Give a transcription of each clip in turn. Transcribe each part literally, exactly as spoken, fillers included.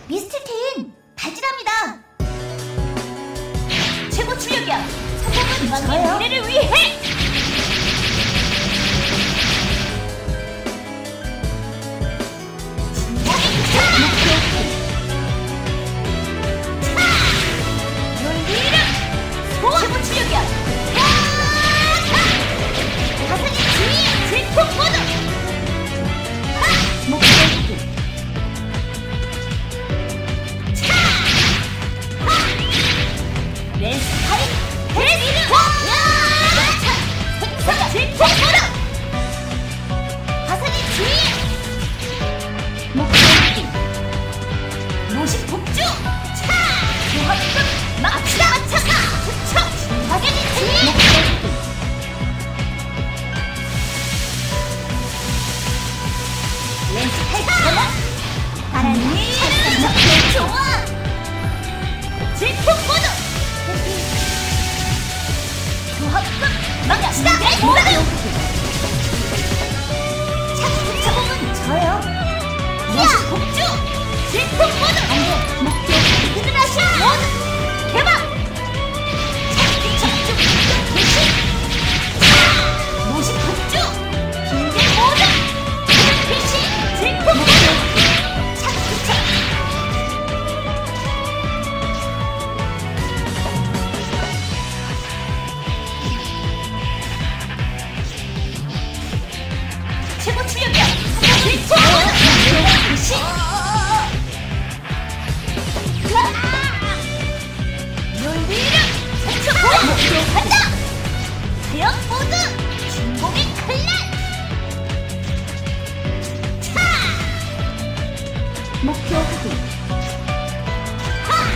미스터 테인, 다질합니다. 최고 출력이야. 성공은 저의 미래를 위해. 최고 출력이야. 가사니 주의 질풍 모드. 목표 내 스타일 헬리르 생사가 질풍 모드. 가사니 주의 목표 노식 폭주. 조합급 막치다 마차가 투척 확연히 주의. 렌즈 탈거나 바람이 착착 좋아. 질풍 모드 조합급 막치다 모드. 착착은 저요. 노식 폭주 질풍 모드. 안돼 목표 이그라시 모드 개방. 착착 개시 노식 폭주 빙계 모드 개시 질풍 모드. 착착 최고 출력이야. 질풍 모드 개시. 목표 간다! 대역 모드! 진공의 칼날! 차! 목표 확인. 하!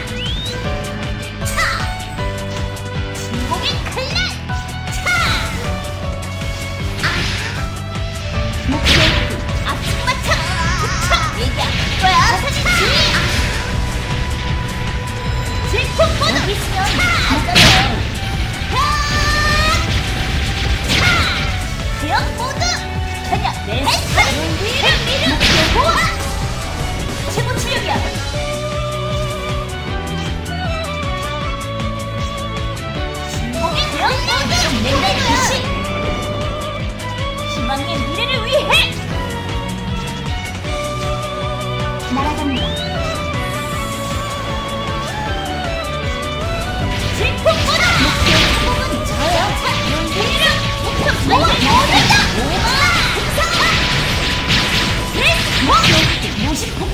차! 진공의 칼날! 차! 아! 목표 확인. 앞쪽 맞춰! 차! 얘기야! 거야! 사진 주의! 질풍 모드! 여기 있으면 안전해. 대역 모드! 그냥 내 스타일! 헬미르! 보아! 최고 출력이야! 진공의 대역 모드! 내가 개시! 희망의 미래를 위해! 날아갑니다. 질풍 모드! 목표 성공은 저요! 헬미르! 목표 모든다! 오마! 등산하! 네! 뭐! 노식 폭주!